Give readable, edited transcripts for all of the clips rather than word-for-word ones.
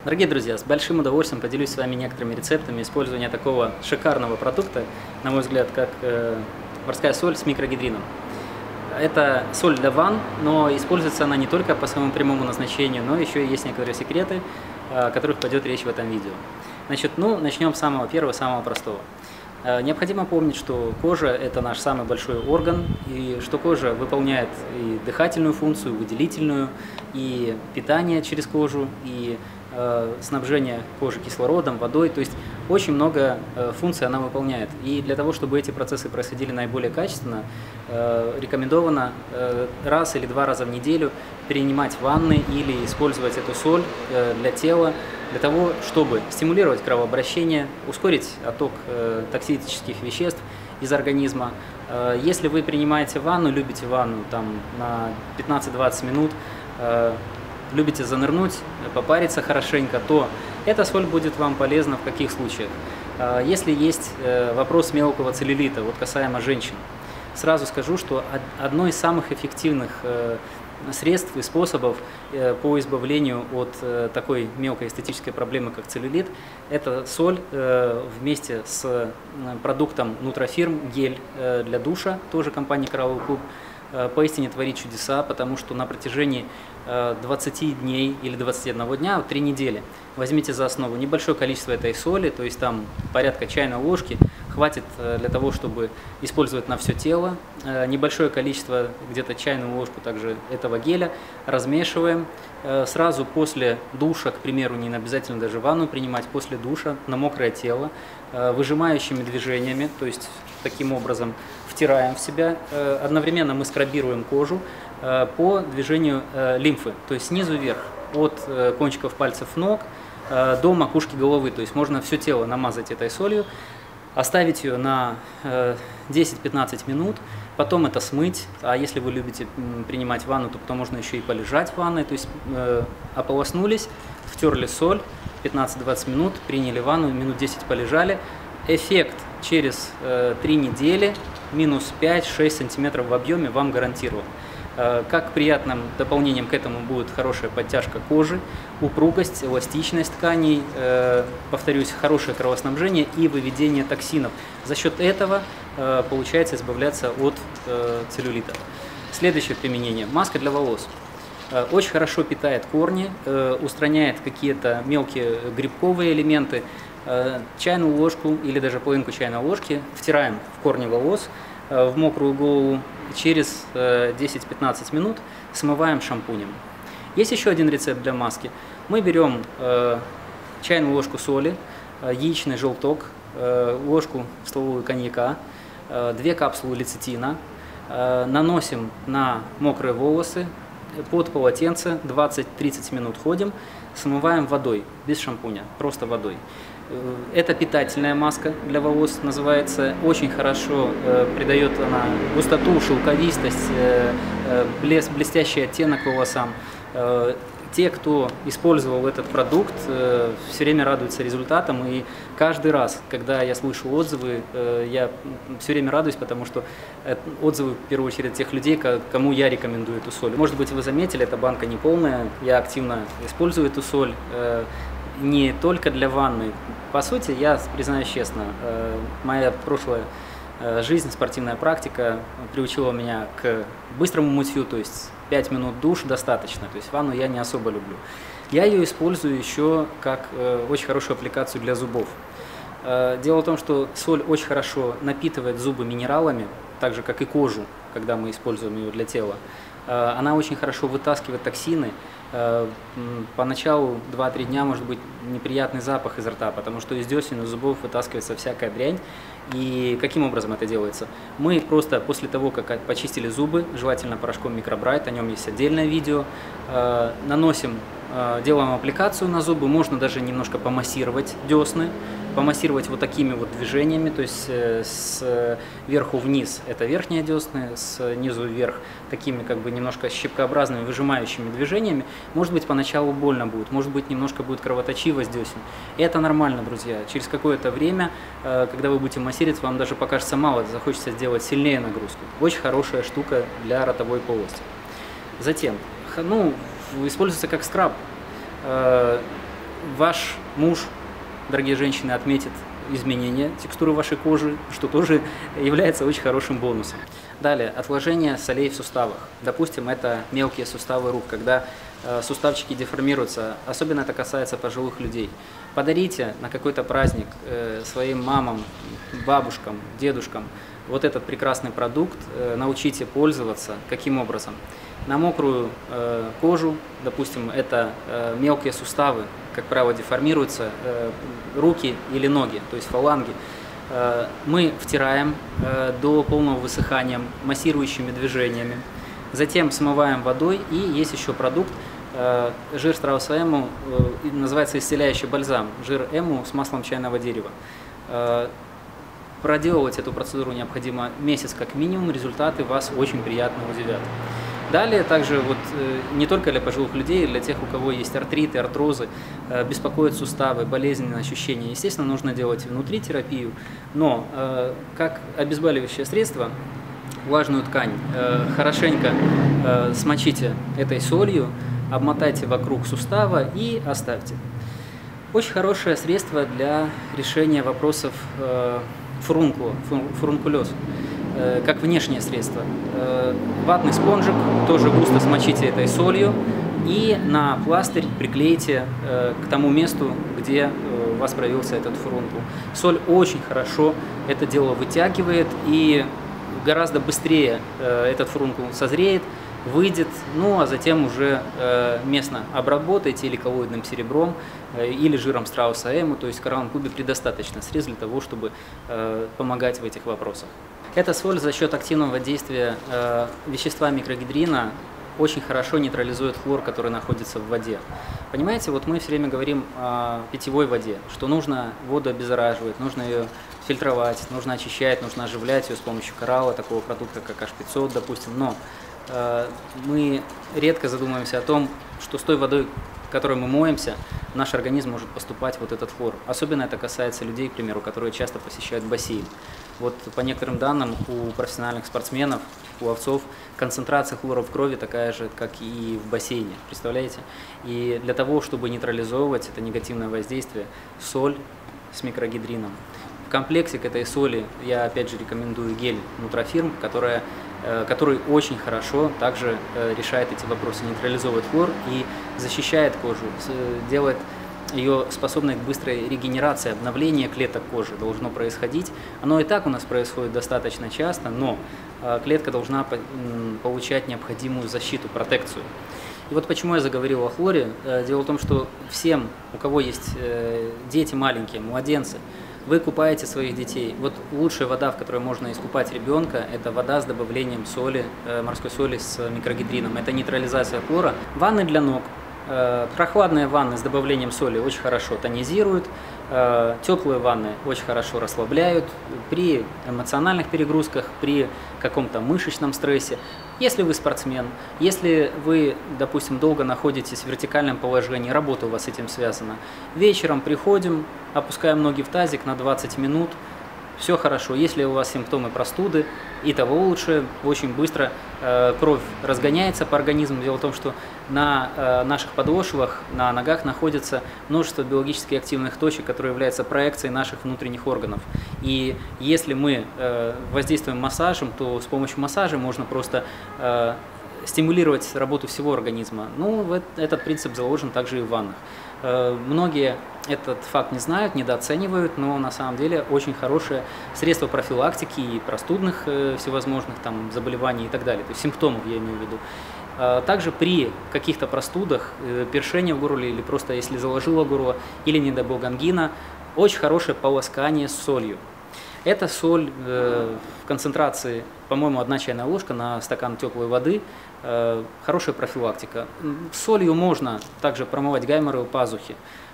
Дорогие друзья, с большим удовольствием поделюсь с вами некоторыми рецептами использования такого шикарного продукта, на мой взгляд, как морская соль с микрогидрином. Это соль для ванн, но используется она не только по своему прямому назначению, но еще и есть некоторые секреты, о которых пойдет речь в этом видео. Значит, начнем с самого первого, самого простого. Необходимо помнить, что кожа – это наш самый большой орган, и что кожа выполняет и дыхательную функцию, и выделительную, и питание через кожу, и снабжение кожи кислородом, водой, то есть очень много функций она выполняет. И для того, чтобы эти процессы происходили наиболее качественно, рекомендовано раз или два раза в неделю принимать ванны или использовать эту соль для тела, для того, чтобы стимулировать кровообращение, ускорить отток токсических веществ из организма. Если вы принимаете ванну, любите ванну там, на 15-20 минут, любите занырнуть, попариться хорошенько, то эта соль будет вам полезна в каких случаях? Если есть вопрос мелкого целлюлита, вот касаемо женщин, сразу скажу, что одно из самых эффективных средств и способов по избавлению от такой мелкой эстетической проблемы, как целлюлит, это соль вместе с продуктом Нутрофирм, гель для душа, тоже компании Коралловый клуб, поистине творит чудеса, потому что на протяжении 20 дней или 21 дня, 3 недели, возьмите за основу небольшое количество этой соли, то есть там порядка чайной ложки, хватит для того, чтобы использовать на все тело. Небольшое количество, где-то чайную ложку также этого геля, размешиваем. Сразу после душа, к примеру, не обязательно даже ванну принимать, после душа на мокрое тело, выжимающими движениями, то есть таким образом втираем в себя. Одновременно мы скрабируем кожу по движению лимфы, то есть снизу вверх, от кончиков пальцев ног до макушки головы, то есть можно все тело намазать этой солью, оставить ее на 10-15 минут, потом это смыть, а если вы любите принимать ванну, то потом можно еще и полежать в ванной, то есть ополоснулись, втерли соль, 15-20 минут, приняли ванну, минут 10 полежали. Эффект через 3 недели, минус 5-6 сантиметров в объеме вам гарантирован. Как приятным дополнением к этому будет хорошая подтяжка кожи, упругость, эластичность тканей, повторюсь, хорошее кровоснабжение и выведение токсинов. За счет этого получается избавляться от целлюлита. Следующее применение – маска для волос. Очень хорошо питает корни, устраняет какие-то мелкие грибковые элементы. Чайную ложку или даже половинку чайной ложки втираем в корни волос, в мокрую голову, через 10-15 минут смываем шампунем. Есть еще один рецепт для маски. Мы берем чайную ложку соли, яичный желток, ложку столовую коньяка, 2 капсулы лецитина, наносим на мокрые волосы, под полотенце, 20-30 минут ходим, смываем водой, без шампуня, просто водой. Это питательная маска для волос, называется, очень хорошо придает она густоту, шелковистость, блестящий оттенок волосам. Те, кто использовал этот продукт, все время радуются результатам, и каждый раз, когда я слышу отзывы, я все время радуюсь, потому что отзывы, в первую очередь, тех людей, кому я рекомендую эту соль. Может быть, вы заметили, эта банка не полная, я активно использую эту соль, не только для ванны. По сути, я признаюсь честно, моя прошлая жизнь, спортивная практика приучила меня к быстрому мытью, то есть 5 минут душ достаточно, то есть ванну я не особо люблю. Я ее использую еще как очень хорошую аппликацию для зубов. Дело в том, что соль очень хорошо напитывает зубы минералами, так же как и кожу, когда мы используем ее для тела. Она очень хорошо вытаскивает токсины. Поначалу 2-3 дня может быть неприятный запах изо рта, потому что из десен, из зубов вытаскивается всякая дрянь. И каким образом это делается? Мы просто после того, как почистили зубы, желательно порошком Микробрайт, о нем есть отдельное видео, наносим, делаем аппликацию на зубы, можно даже помассировать десны, помассировать вот такими вот движениями, то есть сверху вниз это верхние десны, снизу вверх такими как бы немножко щипкообразными выжимающими движениями. Может быть, поначалу больно будет, может быть, немножко будет кровоточивость десен. И это нормально, друзья. Через какое-то время, когда вы будете массировать, вам даже покажется мало, захочется сделать сильнее нагрузку. Очень хорошая штука для ротовой полости. Затем, используется как скраб. ваш муж, дорогие женщины, отметит изменение текстуры вашей кожи, что тоже является очень хорошим бонусом. Далее, отложение солей в суставах. Допустим, это мелкие суставы рук, когда суставчики деформируются, особенно это касается пожилых людей. Подарите на какой-то праздник своим мамам, бабушкам, дедушкам вот этот прекрасный продукт, научите пользоваться. Каким образом? На мокрую кожу, допустим, это мелкие суставы, как правило, деформируются, руки или ноги, то есть фаланги. Мы втираем до полного высыхания массирующими движениями, затем смываем водой, и есть еще продукт, жир страуса эму, называется исцеляющий бальзам, жир эму с маслом чайного дерева. Проделывать эту процедуру необходимо месяц как минимум, результаты вас очень приятно удивят. Далее также не только для пожилых людей, для тех, у кого есть артриты, артрозы, беспокоят суставы, болезненные ощущения. Естественно, нужно делать внутри терапию, но как обезболивающее средство влажную ткань хорошенько смочите этой солью, обмотайте вокруг сустава и оставьте. Очень хорошее средство для решения вопросов фурункулез, как внешнее средство. Ватный спонжик тоже густо смочите этой солью и на пластырь приклеите к тому месту, где у вас проявился этот фурункул. Соль очень хорошо это дело вытягивает, и гораздо быстрее этот фурункул созреет, выйдет, ну а затем уже местно обработайте или коллоидным серебром, или жиром страуса эму, то есть коралловом кубе предостаточно средств для того, чтобы помогать в этих вопросах. Эта соль за счет активного действия вещества микрогидрина очень хорошо нейтрализует хлор, который находится в воде. Понимаете, вот мы все время говорим о питьевой воде, что нужно воду обеззараживать, нужно ее фильтровать, нужно очищать, нужно оживлять ее с помощью коралла, такого продукта, как H500, допустим, но мы редко задумываемся о том, что с той водой, которой мы моемся, наш организм может поступать вот этот хлор. Особенно это касается людей, к примеру, которые часто посещают бассейн. Вот по некоторым данным, у профессиональных спортсменов, у пловцов, концентрация хлора в крови такая же, как и в бассейне, представляете? И для того, чтобы нейтрализовывать это негативное воздействие, соль с микрогидрином. В комплекте к этой соли я опять же рекомендую гель Нутрофирм, который очень хорошо также решает эти вопросы, нейтрализовывает хлор и защищает кожу, делает ее способной к быстрой регенерации, обновление клеток кожи должно происходить. Оно и так у нас происходит достаточно часто, но клетка должна получать необходимую защиту, протекцию. И вот почему я заговорил о хлоре. Дело в том, что всем, у кого есть дети маленькие, младенцы, вы купаете своих детей. Вот лучшая вода, в которой можно искупать ребенка, это вода с добавлением соли, морской соли с микрогидрином. Это нейтрализация хлора. Ванны для ног. Прохладные ванны с добавлением соли очень хорошо тонизируют, теплые ванны очень хорошо расслабляют при эмоциональных перегрузках, при каком-то мышечном стрессе. Если вы спортсмен, если вы, допустим, долго находитесь в вертикальном положении, работа у вас с этим связана, вечером приходим, опускаем ноги в тазик на 20 минут, все хорошо. Если у вас симптомы простуды, и того лучше, очень быстро кровь разгоняется по организму. Дело в том, что на наших подошвах, на ногах находится множество биологически активных точек, которые являются проекцией наших внутренних органов. И если мы воздействуем массажем, то с помощью массажа можно просто стимулировать работу всего организма. Ну, этот принцип заложен также и в ваннах. Многие этот факт не знают, недооценивают, но на самом деле очень хорошее средство профилактики и простудных всевозможных там заболеваний и так далее, то есть симптомов я имею в виду. Также при каких-то простудах, першение в горле или просто если заложило горло, или, не дай бог, ангина, очень хорошее полоскание с солью. Это соль в концентрации, по-моему, 1 чайная ложка на стакан теплой воды, хорошая профилактика. Солью можно также промывать гайморовые пазухи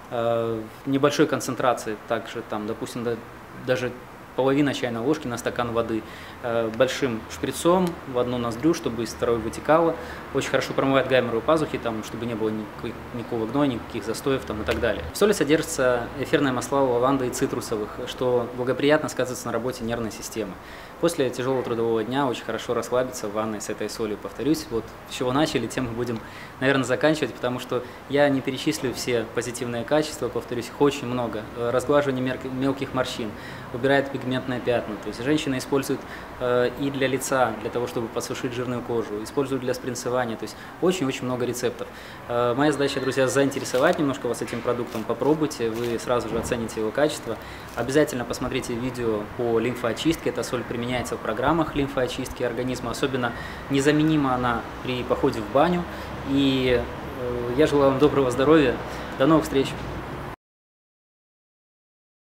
в небольшой концентрации, также там, допустим, даже половина чайной ложки на стакан воды, большим шприцом в одну ноздрю, чтобы из второй вытекало. Очень хорошо промывает гайморовые пазухи, там, чтобы не было никакого гноя, никаких застоев там, и так далее. В соли содержится эфирное масла лаванды и цитрусовых, что благоприятно сказывается на работе нервной системы. после тяжелого трудового дня очень хорошо расслабиться в ванной с этой солью. Повторюсь, вот с чего начали, тем мы будем, наверное, заканчивать, потому что я не перечислю все позитивные качества, повторюсь, их очень много. Разглаживание мелких морщин, убирает пигментные пятна. То есть женщины используют и для лица, для того, чтобы подсушить жирную кожу, используют для спринцевания. То есть очень-очень много рецептов. Моя задача, друзья, заинтересовать немножко вас этим продуктом. Попробуйте, вы сразу же оцените его качество. Обязательно посмотрите видео по лимфоочистке. Эта соль применяется в программах лимфоочистки организма. Особенно незаменима она при походе в баню. И я желаю вам доброго здоровья. До новых встреч!